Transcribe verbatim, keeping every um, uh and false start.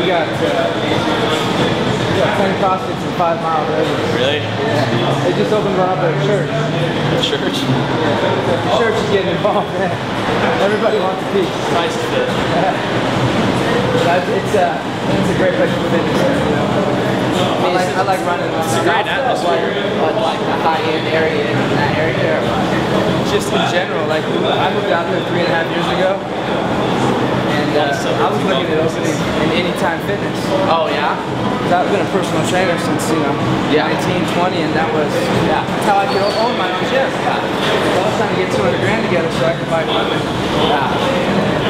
we got, uh, we got ten CrossFits in five mile radius. Really? Yeah. They just opened one up at a church. The church? Yeah. The oh. church is getting involved, man. Everybody wants a piece. Nice fit. It's, uh, it's a great place for fitness. You know? I, like, I like running. It's a great atmosphere. But like the high-end area in that area? Just in general. Like, I moved out there three and a half years ago. And uh, I was looking at opening in Anytime Fitness. Oh, yeah? I've been a personal trainer since, you know, yeah. nineteen, twenty, and that was yeah. that's how I could own my own gym. Yeah. So I was trying to get two hundred grand together so I could buy equipment. Yeah.